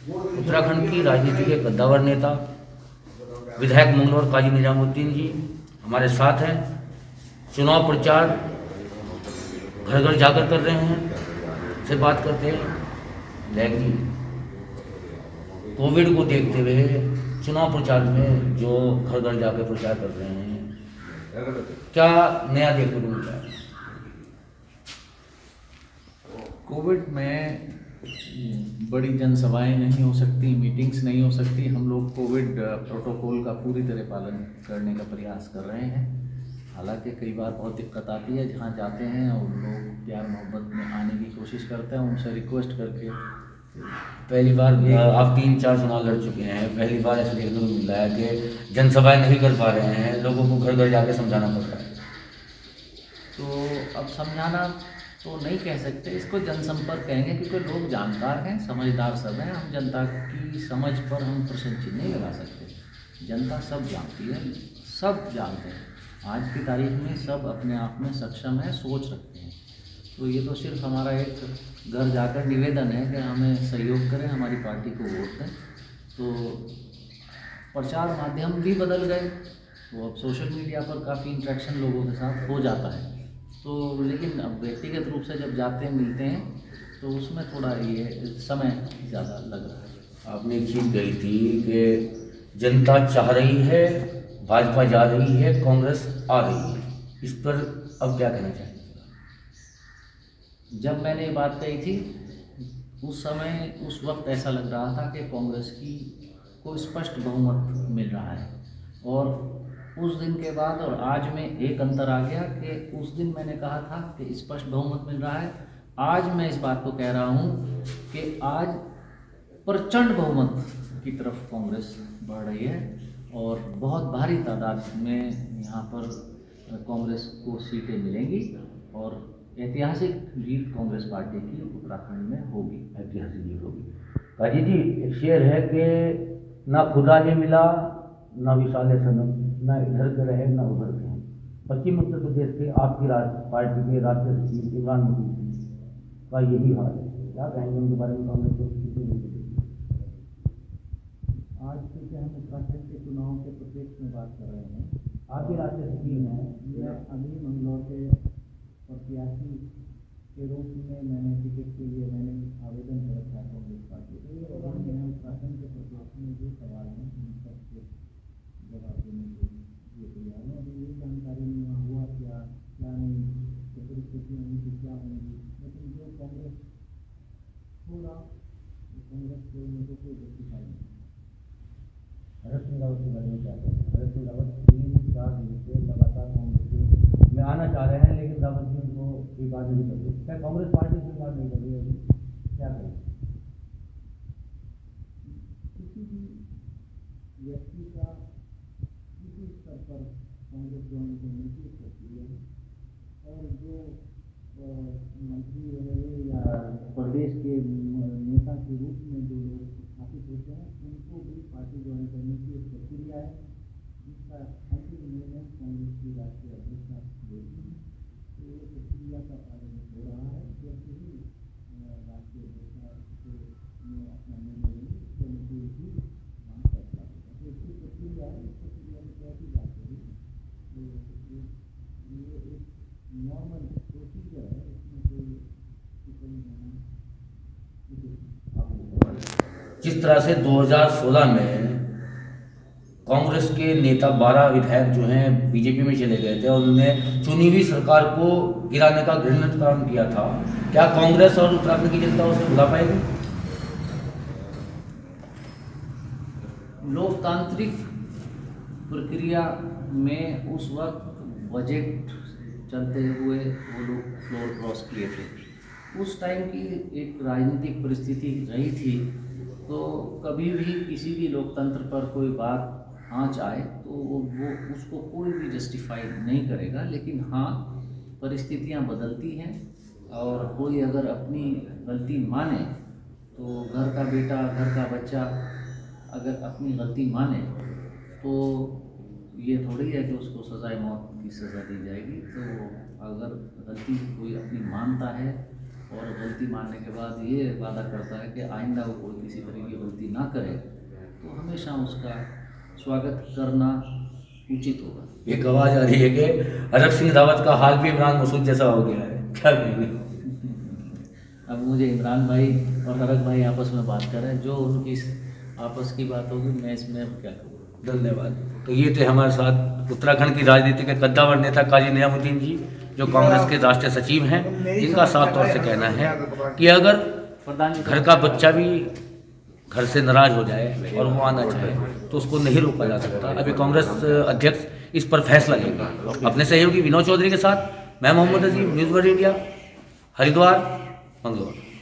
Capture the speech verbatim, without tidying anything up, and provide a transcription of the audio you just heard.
उत्तराखंड की राजनीति के कद्दावर नेता विधायक मंगलौर काजी निजामुद्दीन जी हमारे साथ हैं। चुनाव प्रचार घर घर जाकर कर रहे हैं, से बात करते हैं, लेकिन कोविड को देखते हुए चुनाव प्रचार में जो घर घर जाकर प्रचार कर रहे हैं, क्या नया देखने को मिला है? कोविड में बड़ी जनसभाएं नहीं हो सकती, मीटिंग्स नहीं हो सकती। हम लोग कोविड प्रोटोकॉल का पूरी तरह पालन करने का प्रयास कर रहे हैं। हालांकि कई बार बहुत दिक्कत आती है, जहां जाते हैं और लोग प्यार मोहब्बत में आने की कोशिश करते हैं, उनसे रिक्वेस्ट करके। पहली बार आप तीन चार चुनाव लड़ चुके हैं, पहली बार ऐसे देखने को मिल रहा है कि जनसभाएं नहीं कर पा रहे हैं, लोगों को घर घर जाके समझाना पड़ रहा है। तो अब समझाना तो नहीं कह सकते, इसको जनसंपर्क कहेंगे, क्योंकि लोग जानकार हैं, समझदार सब हैं। हम जनता की समझ पर हम प्रश्न चिन्ह नहीं लगा सकते। जनता सब जानती है, सब जानते हैं। आज की तारीख में सब अपने आप में सक्षम है, सोच रखते हैं। तो ये तो सिर्फ हमारा एक घर जाकर निवेदन है कि हमें सहयोग करें, हमारी पार्टी को वोट दें। तो प्रचार माध्यम भी बदल गए, तो अब सोशल मीडिया पर काफ़ी इंटरेक्शन लोगों के साथ हो जाता है। तो लेकिन अब व्यक्तिगत रूप से जब जाते हैं, मिलते हैं, तो उसमें थोड़ा ये समय ज़्यादा लग रहा है। आपने एक चीज़ कही थी कि जनता चाह रही है, भाजपा जा रही है, कांग्रेस आ रही है, इस पर अब क्या कहना चाहिए? जब मैंने ये बात कही थी, उस समय उस वक्त ऐसा लग रहा था कि कांग्रेस की को स्पष्ट बहुमत मिल रहा है, और उस दिन के बाद और आज में एक अंतर आ गया कि उस दिन मैंने कहा था कि स्पष्ट बहुमत मिल रहा है। आज मैं इस बात को कह रहा हूँ कि आज प्रचंड बहुमत की तरफ कांग्रेस बढ़ रही है, और बहुत भारी तादाद में यहाँ पर कांग्रेस को सीटें मिलेंगी, और ऐतिहासिक जीत कांग्रेस पार्टी की उत्तराखंड में होगी। ऐतिहासिक जीत होगी। काजी जी, एक शेर है कि ना खुदा ने मिला, ना विशाल सनम, ना इधर के रहे ना उधर के हैं। पश्चिम उत्तर प्रदेश के आपकी पार्टी के राष्ट्रीय सचिव इमरान मोदी का यही हाल है, क्या कहेंगे उनके बारे में? कांग्रेस को आज क्योंकि हम उत्तराखंड के चुनाव के प्रत्यक्ष में बात कर रहे हैं, आपके राष्ट्रीय सचिव हैं, मैं अभी मंगलौर के प्रत्याशी के रूप में मैंने टिकट के लिए मैंने आवेदन कर रखा है कांग्रेस पार्टी को, और मैं उत्तराखंड के प्रत्याशी में जो सवाल हैं उन सबके जवाब देने के लिए तैयार हूँ। अभी ये जानकारी नहीं वहाँ हुआ क्या क्या नहीं, कितनी स्थितियाँ होंगी, क्या होंगी, लेकिन जो कांग्रेस होगा कांग्रेस को मुझे कोई जस्टिफाई नहीं। भरत सिंह रावत के बारे में क्या कहते हैं? भरत सिंह रावत तीन चार दिन से लगातार कांग्रेस में आना चाह रहे हैं, लेकिन रावत जी उनको स्वीकार नहीं कर रही। क्या कांग्रेस पार्टी स्वीकार नहीं कर रही है? अभी क्या करें? किसी भी व्यक्ति का किसी स्तर पर कांग्रेस ज्वाइन करने की प्रक्रिया है, और जो मंत्री रहे या प्रदेश के नेता के रूप में जो लोग स्थापित होते हैं, उनको भी पार्टी ज्वाइन करने की एक प्रक्रिया है, जिसका अंतिम निर्णय कांग्रेस की राष्ट्रीय अध्यक्षा लेती है। तो ये प्रक्रिया का पालन हो रहा है। जैसे ही राष्ट्रीय अध्यक्षा ने अपना निर्णय लेंगे, उसके अनुकूल ही वहाँ फैसला होगा। तो इसकी प्रक्रिया है, इस प्रक्रिया में कैसी बात होगी, तो ये एक नॉर्मल प्रोसीजर है, इसमें कोई टिप्पणी होना जिस तरह से दो हज़ार सोलह में कांग्रेस के नेता बारह विधायक जो हैं बीजेपी में चले गए थे और उन्होंने चुनी हुई सरकार को गिराने का घृणित काम किया था, क्या कांग्रेस और उत्तराखंड की जनता उसे भुला पाएगी? लोकतांत्रिक प्रक्रिया में उस वक्त बजट चलते हुए वो लोग फ्लोर क्रॉस किए थे। उस टाइम की एक राजनीतिक परिस्थिति रही थी, तो कभी भी किसी भी लोकतंत्र पर कोई बात आँच आए तो वो उसको कोई भी जस्टिफाई नहीं करेगा। लेकिन हाँ, परिस्थितियाँ बदलती हैं, और कोई अगर अपनी गलती माने, तो घर का बेटा, घर का बच्चा अगर अपनी गलती माने, तो ये थोड़ी है कि उसको सज़ाए मौत की सज़ा दी जाएगी। तो अगर गलती कोई अपनी मानता है और गलती मानने के बाद ये वादा करता है कि आइंदा वो कोई किसी तरह की गलती ना करे तो हमेशा उसका स्वागत करना उचित होगा। एक आवाज आ रही है कि हरक सिंह रावत का हाल भी इमरान मसूद जैसा हो गया है, क्या कहेंगे? अब मुझे इमरान भाई और हरक भाई आपस में बात कर रहे हैं, जो उनकी आपस की बात होगी मैं इसमें क्या करूँ। धन्यवाद। तो ये थे हमारे साथ उत्तराखंड की राजनीति के कद्दावर नेता काजी नियामुद्दीन जी, जो कांग्रेस के राष्ट्रीय सचिव हैं, जिनका साफ तौर से कहना है कि अगर घर का बच्चा भी घर से नाराज हो जाए और वो आना चाहे तो उसको नहीं रोका जा सकता। अभी कांग्रेस अध्यक्ष इस पर फैसला लेंगे अपने सहयोगी विनोद चौधरी के साथ। मैं Mohammad Azim, news world India, Haridwar, Manglaur.